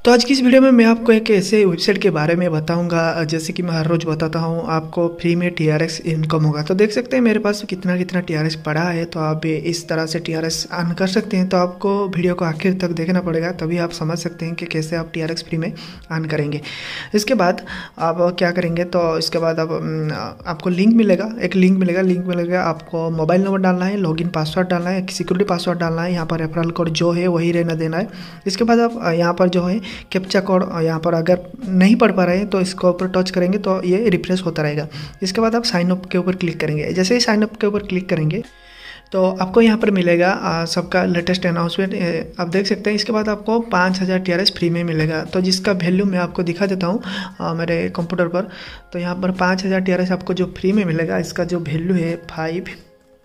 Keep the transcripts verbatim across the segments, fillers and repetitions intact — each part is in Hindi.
तो आज की इस वीडियो में मैं आपको एक ऐसे वेबसाइट के बारे में बताऊंगा, जैसे कि मैं हर रोज़ बताता हूं, आपको फ्री में टीआरएक्स इनकम होगा। तो देख सकते हैं मेरे पास कितना कितना टीआरएक्स पड़ा है। तो आप इस तरह से टीआरएक्स अर्न कर सकते हैं। तो आपको वीडियो को आखिर तक देखना पड़ेगा, तभी आप समझ सकते हैं कि कैसे आप टीआरएक्स फ्री में अर्न करेंगे। इसके बाद आप क्या करेंगे, तो इसके बाद आप आपको लिंक मिलेगा, एक लिंक मिलेगा लिंक मिलेगा आपको मोबाइल नंबर डालना है, लॉगिन पासवर्ड डालना है, सिक्योरिटी पासवर्ड डालना है, यहाँ पर रेफरल कोड जो है वही रहना देना है। इसके बाद आप यहाँ पर जो है कैप्चा कोड यहाँ पर अगर नहीं पढ़ पा रहे हैं तो इसके ऊपर टच करेंगे तो ये रिफ्रेश होता रहेगा। इसके बाद आप साइन अप के ऊपर क्लिक करेंगे। जैसे ही साइन अप के ऊपर क्लिक करेंगे तो आपको यहाँ पर मिलेगा आ, सबका लेटेस्ट अनाउंसमेंट आप देख सकते हैं। इसके बाद आपको पाँच हज़ार टी आर एस फ्री में मिलेगा। तो जिसका वैल्यू मैं आपको दिखा देता हूँ मेरे कंप्यूटर पर। तो यहाँ पर पाँच हज़ार टी आर एस आपको जो फ्री में मिलेगा, इसका जो वैल्यू है फाइव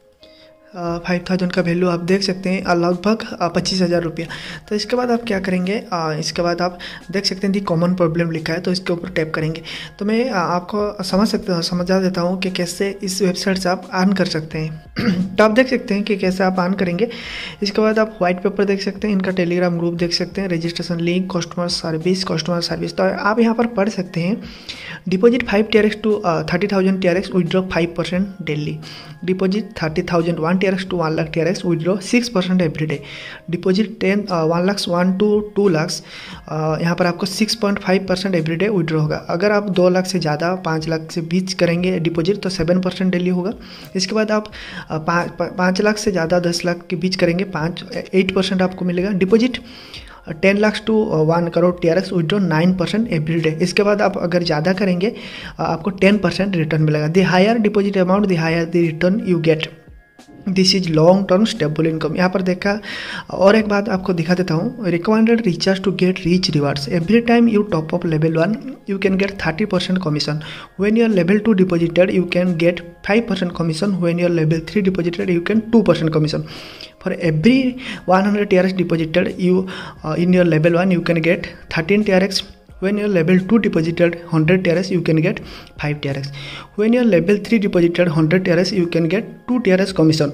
फाइव थाउजेंड का वैल्यू आप देख सकते हैं, लगभग पच्चीस हज़ार रुपया। तो इसके बाद आप क्या करेंगे, आ, इसके बाद आप देख सकते हैं दी कॉमन प्रॉब्लम लिखा है, तो इसके ऊपर टैप करेंगे। तो मैं आ, आपको समझ सकते समझा देता हूँ कि कैसे इस वेबसाइट से आप अर्न कर सकते हैं। तो आप देख सकते हैं कि कैसे आप अर्न करेंगे। इसके बाद आप व्हाइट पेपर देख सकते हैं, इनका टेलीग्राम ग्रुप देख सकते हैं, registration link, customer service customer service तो आप यहाँ पर पढ़ सकते हैं। Deposit five T R X to thirty thousand T R X, withdraw five percent daily. Deposit thirty thousand one T R X to one lakh T R X, withdraw six percent every day. Deposit ten one lakh one to two lakhs, यहाँ पर आपको six point five percent every day withdraw होगा। अगर आप दो लाख से ज़्यादा पाँच लाख से बीच करेंगे डिपॉजिट तो सेवन परसेंट डेली होगा। इसके बाद आप पाँच लाख से ज़्यादा दस लाख के बीच करेंगे पाँच एट परसेंट आपको मिलेगा। Deposit ten lakh to one crore T R X, withdraw nine percent every day. इसके बाद आप अगर ज़्यादा करेंगे आपको टेन परसेंट रिटर्न मिलेगा। The higher deposit amount the higher the return you get, this is long term stable income. यहाँ पर देखा और एक बात आपको दिखा देता हूँ, recommended recharge to get rich rewards. Every time you top up level one you can get thirty percent commission. When your level two deposited you can get five percent commission. When your level three deposited you can two percent commission. For every one hundred T R X deposited you uh, in your level one you can get thirteen T R X. When your level two deposited one hundred T R X you can get five T R X. When your level three deposited one hundred T R X you can get two T R X commission.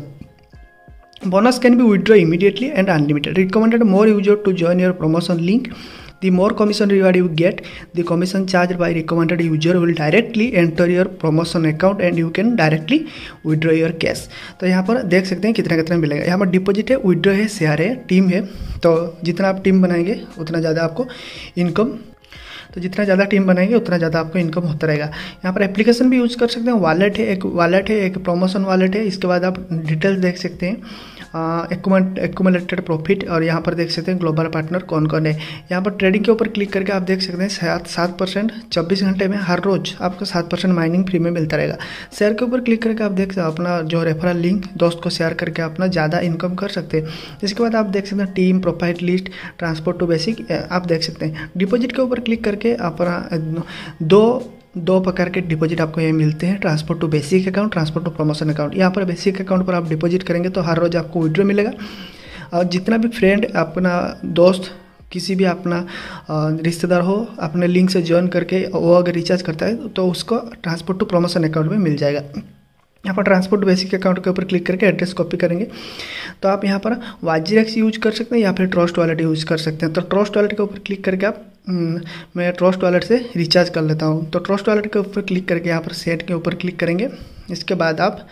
Bonus can be withdrawn immediately and unlimited. Recommended more user to join your promotion link. The more commission reward you get, the commission charged by recommended user will directly enter your promotion account and you can directly withdraw your cash. तो यहाँ पर देख सकते हैं कितना कितना मिलेगा। यहाँ पर डिपॉजिट है, विड्रॉ है, शेयर है, टीम है। तो जितना आप टीम बनाएंगे उतना ज़्यादा आपको इनकम तो जितना ज़्यादा टीम बनाएंगे उतना ज़्यादा आपको इनकम होता रहेगा। यहाँ पर एप्लीकेशन भी यूज़ कर सकते हैं, वॉलेट है, एक वॉलेट है, एक प्रमोशन वॉलेट है। इसके बाद आप डिटेल्स देख सकते हैं, एक्यूमुलेटेड प्रॉफिट, और यहाँ पर देख सकते हैं ग्लोबल पार्टनर कौन कौन है। यहाँ पर ट्रेडिंग के ऊपर क्लिक करके आप देख सकते हैं सात सात परसेंट चौबीस घंटे में हर रोज़ आपको सात परसेंट माइनिंग फ्री में मिलता रहेगा। शेयर के ऊपर क्लिक करके आप देख अपना जो रेफरल लिंक दोस्त को शेयर करके अपना ज़्यादा इनकम कर सकते हैं। इसके बाद आप देख सकते हैं team, profile list, transport to basic आप देख सकते हैं। डिपॉजिट के ऊपर क्लिक करके अपना दो दो प्रकार के डिपॉजिट आपको ये मिलते हैं, transport to basic account, transport to promotion account. यहाँ पर बेसिक अकाउंट पर आप डिपॉजिट करेंगे तो हर रोज़ आपको विड्रॉ मिलेगा। और जितना भी फ्रेंड, अपना दोस्त, किसी भी अपना रिश्तेदार हो, अपने लिंक से ज्वाइन करके वो अगर रिचार्ज करता है तो उसको ट्रांसपोर्ट टू प्रमोशन अकाउंट में मिल जाएगा। यहाँ पर ट्रांसपोर्ट बेसिक अकाउंट के ऊपर क्लिक करके एड्रेस कॉपी करेंगे तो आप यहाँ पर वाजीरेक्स यूज कर सकते हैं या फिर ट्रस्ट वॉलेट यूज कर सकते हैं। तो ट्रस्ट वॉलेट के ऊपर क्लिक करके आप मैं ट्रस्ट वॉलेट से रिचार्ज कर लेता हूँ। तो ट्रस्ट वॉलेट के ऊपर क्लिक करके यहाँ पर सेट के ऊपर क्लिक करेंगे। इसके बाद आप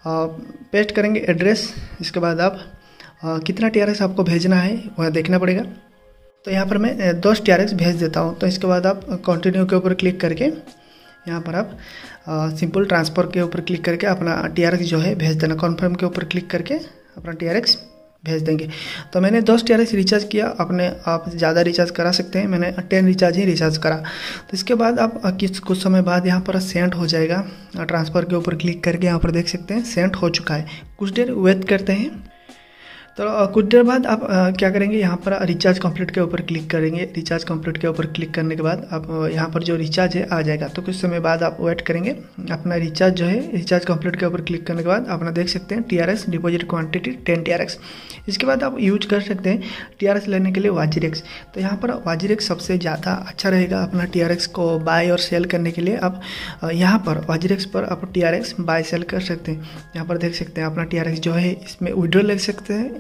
पेस्ट करेंगे एड्रेस। इसके बाद आप आ, कितना टी आर एक्स आपको भेजना है वह देखना पड़ेगा। तो यहाँ पर मैं दस टी आर एक्स भेज देता हूँ। तो इसके बाद आप कंटिन्यू के ऊपर क्लिक करके यहाँ पर आप सिंपल ट्रांसफ़र के ऊपर क्लिक करके अपना टी आर एक्स जो है भेज देना। कन्फर्म के ऊपर क्लिक करके अपना टी आर एक्स भेज देंगे। तो मैंने दस टी आर एक्स रिचार्ज किया, अपने आप ज़्यादा रिचार्ज करा सकते हैं, मैंने टेन रिचार्ज ही रिचार्ज करा। तो इसके बाद आप किस कुछ समय बाद यहाँ पर सेंड हो जाएगा। ट्रांसफ़र के ऊपर क्लिक करके यहाँ पर देख सकते हैं सेंड हो चुका है। कुछ देर वेट करते हैं। तो कुछ देर बाद आप आ, क्या करेंगे, यहाँ पर रिचार्ज कंप्लीट के ऊपर क्लिक करेंगे। रिचार्ज कंप्लीट के ऊपर क्लिक करने के बाद आप यहाँ पर जो रिचार्ज है आ जाएगा। तो कुछ समय बाद आप वेट करेंगे, अपना रिचार्ज जो है रिचार्ज कंप्लीट के ऊपर क्लिक करने के बाद अपना देख सकते हैं T R X deposit quantity ten T R X. इसके बाद आप यूज कर सकते हैं टी आर एक्स लेने के लिए वाजीरेक्स। तो यहाँ पर वाजीरेक्स सबसे ज़्यादा अच्छा रहेगा अपना टी आर एक्स को बाय और सेल करने के लिए। आप यहाँ पर वाजीरेक्स पर आप T R X buy sell कर सकते हैं। यहाँ पर देख सकते हैं अपना टी आर एक्स जो है इसमें विड्रॉ ले सकते हैं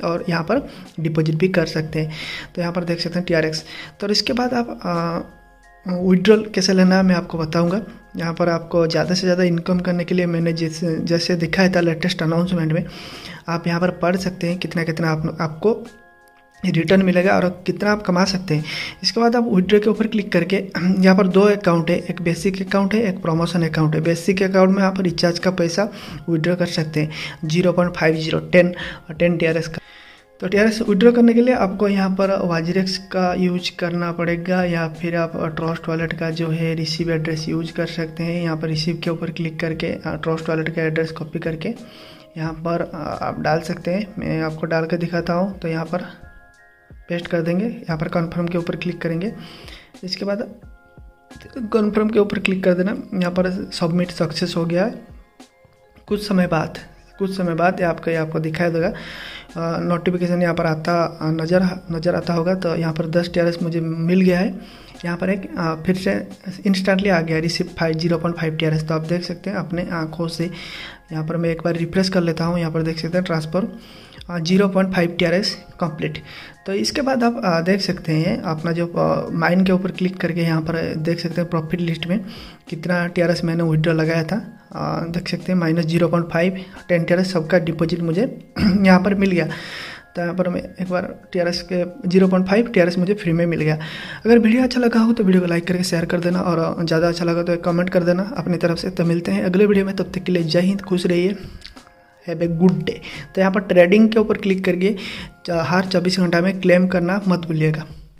और यहाँ पर डिपॉजिट भी कर सकते हैं। तो यहाँ पर देख सकते हैं टी आर एक्स। तो इसके बाद आप विड्रॉल कैसे लेना है मैं आपको बताऊंगा। यहाँ पर आपको ज़्यादा से ज़्यादा इनकम करने के लिए मैंने जैसे जैसे दिखाया था लेटेस्ट अनाउंसमेंट में, आप यहाँ पर पढ़ सकते हैं कितना कितना आप, आपको रिटर्न मिलेगा और कितना आप कमा सकते हैं। इसके बाद आप विड्रॉ के ऊपर क्लिक करके यहाँ पर दो अकाउंट है, एक बेसिक अकाउंट है, एक प्रमोशन अकाउंट है। बेसिक अकाउंट में आप रिचार्ज का पैसा विड्रॉ कर सकते हैं zero point five zero ten ten T R S का। तो टी आर एस विड्रॉ करने के लिए आपको यहाँ पर वाजीरेक्स का यूज करना पड़ेगा या फिर आप ट्रस्ट वॉलेट का जो है रिसीव एड्रेस यूज कर सकते हैं। यहाँ पर रिसीव के ऊपर क्लिक करके ट्रस्ट वॉलेट का एड्रेस कॉपी करके यहाँ पर आप डाल सकते हैं। मैं आपको डाल कर दिखाता हूँ। तो यहाँ पर पेस्ट कर देंगे, यहाँ पर कन्फर्म के ऊपर क्लिक करेंगे। इसके बाद कन्फर्म के ऊपर क्लिक कर देना। यहाँ पर सबमिट सक्सेस हो गया है। कुछ समय बाद कुछ समय बाद आपको आपको दिखाई देगा नोटिफिकेशन यहाँ पर आता नज़र नज़र आता होगा। तो यहाँ पर दस टी आर एस मुझे मिल गया है। यहाँ पर एक आ, फिर से इंस्टेंटली आ गया receive five zero point five T R S. तो आप देख सकते हैं अपने आँखों से। यहाँ पर मैं एक बार रिफ्रेश कर लेता हूँ। यहाँ पर देख सकते हैं transfer zero point five T R S complete. तो इसके बाद आप आ, देख सकते हैं अपना जो माइन के ऊपर क्लिक करके यहाँ पर देख सकते हैं प्रॉफिट लिस्ट में कितना टी आर एस मैंने विड्रॉ लगाया था। आ, देख सकते हैं minus zero point five ten T R S सबका डिपॉजिट मुझे यहाँ पर मिल गया। तो यहाँ पर मैं एक बार टी आर एस के zero point five T R S मुझे फ्री में मिल गया। अगर वीडियो अच्छा लगा हो तो वीडियो को लाइक करके शेयर कर देना और ज़्यादा अच्छा लगा तो कमेंट कर देना अपनी तरफ से। तो मिलते हैं अगले वीडियो में, तब तक के लिए जय हिंद, खुश रहिए, हैव ए गुड डे। तो यहाँ पर ट्रेडिंग के ऊपर क्लिक करके हर चौबीस घंटा में क्लेम करना मत भूलिएगा।